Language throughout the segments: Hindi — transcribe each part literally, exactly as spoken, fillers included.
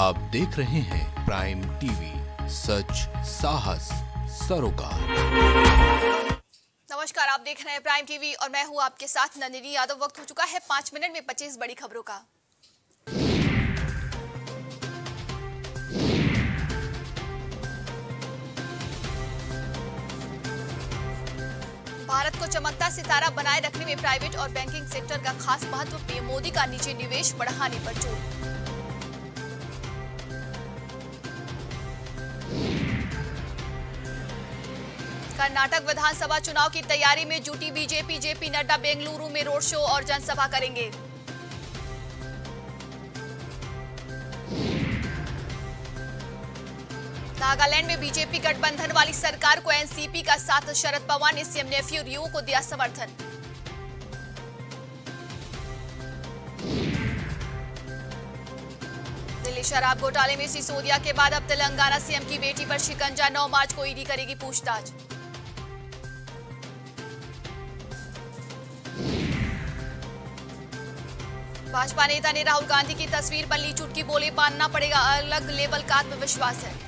आप देख रहे हैं प्राइम टीवी, सच साहस सरोकार। नमस्कार, आप देख रहे हैं प्राइम टीवी और मैं हूं आपके साथ नंदिनी यादव। वक्त हो चुका है पांच मिनट में पच्चीस बड़ी खबरों का। भारत को चमकता सितारा बनाए रखने में प्राइवेट और बैंकिंग सेक्टर का खास महत्व। पीएम मोदी का निजी निवेश बढ़ाने पर जोर। कर्नाटक विधानसभा चुनाव की तैयारी में जुटी बीजेपी। जेपी नड्डा बेंगलुरु में रोड शो और जनसभा करेंगे। नागालैंड में बीजेपी गठबंधन वाली सरकार को एनसीपी का साथ। शरद पवार ने सीएम नेफ्यू रियो को दिया समर्थन। दिल्ली शराब घोटाले में सिसोदिया के बाद अब तेलंगाना सीएम की बेटी पर शिकंजा। नौ मार्च को ईडी करेगी पूछताछ। भाजपा नेता ने राहुल गांधी की तस्वीर पर ली चुटकी। बोले मानना पड़ेगा, अलग लेवल का आत्मविश्वास है।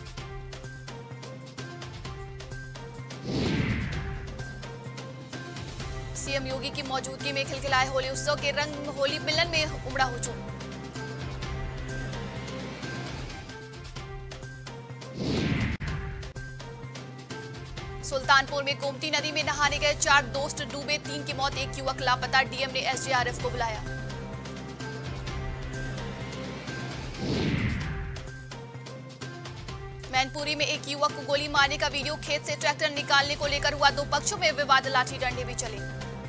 सीएम योगी की मौजूदगी में खिलखिलाए होली उत्सव के रंग। होली मिलन में उमड़ा हुजूम। सुल्तानपुर में गोमती नदी में नहाने गए चार दोस्त डूबे। तीन की मौत, एक युवक लापता। डीएम ने एसडीआरएफ को बुलाया। मैनपुरी में एक युवक को गोली मारने का वीडियो। खेत से ट्रैक्टर निकालने को लेकर हुआ दो पक्षों में विवाद। लाठी डंडे भी चले।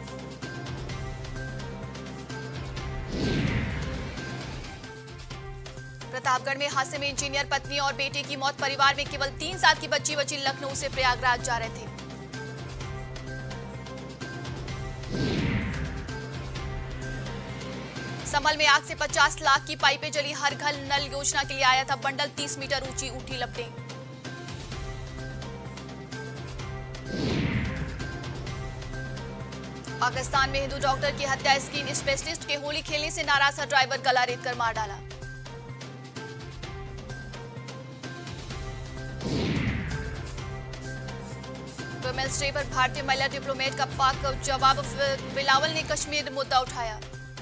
प्रतापगढ़ में हादसे में इंजीनियर पत्नी और बेटे की मौत। परिवार में केवल तीन साल की बच्ची बची। लखनऊ से प्रयागराज जा रहे थे। संभल में आग से पचास लाख की पाइपें जली। हर घर नल योजना के लिए आया था बंडल। तीस मीटर ऊंची उठी लपटें। पाकिस्तान में हिंदू डॉक्टर की हत्या। स्किन स्पेशलिस्ट के होली खेलने से नाराज था ड्राइवर। गला रेत कर मार डाला। वुमेन्स डे पर भारतीय महिला डिप्लोमेट का पाक जवाब। बिलावल ने कश्मीर मुद्दा उठाया।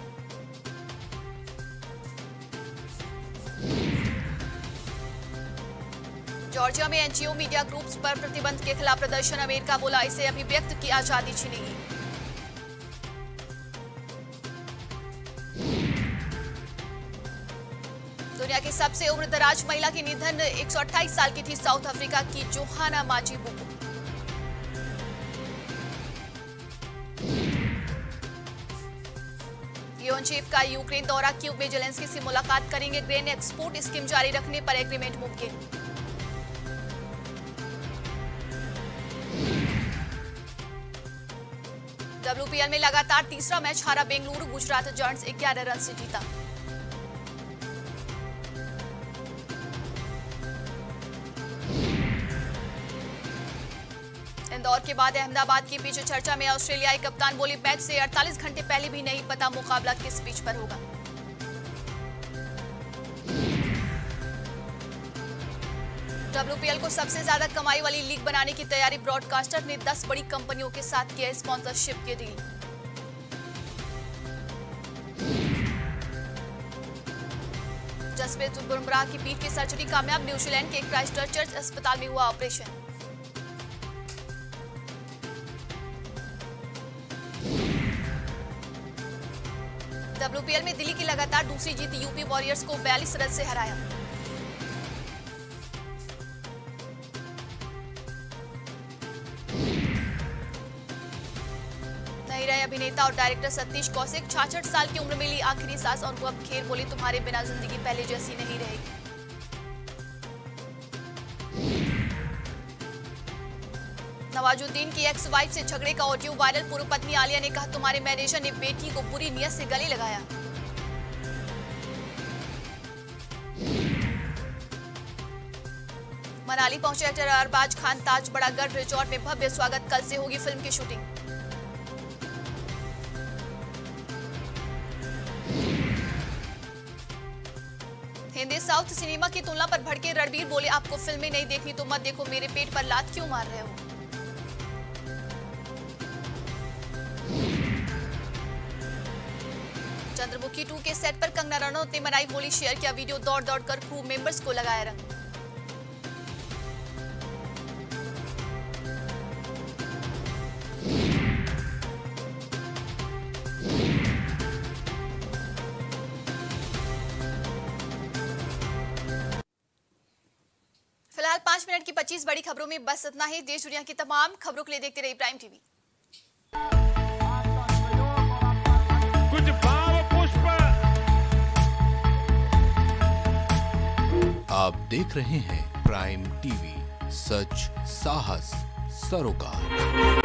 जॉर्जिया में एनजीओ मीडिया ग्रुप्स पर प्रतिबंध के खिलाफ प्रदर्शन। अमेरिका बोला इसे अभिव्यक्त की आजादी छीनेगी। दुनिया की सबसे उम्रदराज महिला की निधन। एक सौ अट्ठाईस साल की थी साउथ अफ्रीका की जोहाना माजीबुकु। योनचेव का यूक्रेन दौरा। क्यूब में जेलेंस्की से मुलाकात करेंगे। ग्रेन एक्सपोर्ट स्कीम जारी रखने पर एग्रीमेंट मुमकिन। डब्ल्यूपीएल में लगातार तीसरा मैच हारा बेंगलुरु। गुजरात जायंट्स ग्यारह रन से जीता। इंदौर के बाद अहमदाबाद के बीच चर्चा में ऑस्ट्रेलियाई कप्तान। बोले मैच से अड़तालीस घंटे पहले भी नहीं पता मुकाबला किस पिच पर होगा। डब्ल्यूपीएल को सबसे ज्यादा कमाई वाली लीग बनाने की तैयारी। ब्रॉडकास्टर ने दस बड़ी कंपनियों के साथ किया स्पॉन्सरशिप की डील। जसप्रीत बुमराह की पीठ की सर्जरी कामयाब। न्यूजीलैंड के क्राइस्टचर्च अस्पताल में हुआ ऑपरेशन। डब्ल्यूपीएल में दिल्ली की लगातार दूसरी जीत। यूपी वॉरियर्स को बयालीस रन से हराया। नहीं रहे अभिनेता और डायरेक्टर सतीश कौशिक। छियासठ साल की उम्र में ली आखिरी सांस। अनुभव खेर बोले तुम्हारे बिना जिंदगी पहले जैसी नहीं रहेगी। नवाजुद्दीन की एक्स वाइफ से झगड़े का ऑडियो वायरल। पूर्व पत्नी आलिया ने कहा तुम्हारे मैनेजर ने बेटी को बुरी नियत से गले लगाया। मनाली पहुंचे एक्टर अरबाज खान। ताज बड़ागढ़ रिजॉर्ट में भव्य स्वागत। कल से होगी फिल्म की शूटिंग। हिंदी साउथ सिनेमा की तुलना पर भड़के रणबीर बोले, आपको फिल्में नहीं देखनी तो मत देखो, मेरे पेट पर लात क्यों मार रहे हो। चंद्रमुखी टू के सेट पर कंगना रनौत ने मनाई होली, शेयर किया वीडियो, दौड़ दौड़ कर क्रू मेंबर्स को लगाया रंग। फिलहाल पांच मिनट की पच्चीस बड़ी खबरों में बस इतना ही। देश दुनिया की तमाम खबरों के लिए देखते रहिए प्राइम टीवी। कुछ भाव पुष्प। आप देख रहे हैं प्राइम टीवी, सच साहस सरोकार।